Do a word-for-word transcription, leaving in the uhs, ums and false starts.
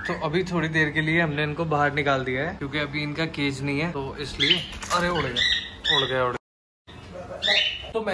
तो अभी थोड़ी देर के लिए हमने इनको बाहर निकाल दिया है क्योंकि अभी इनका केज नहीं है, तो इसलिए। अरे उड़ गया उड़ गया उड़ गया।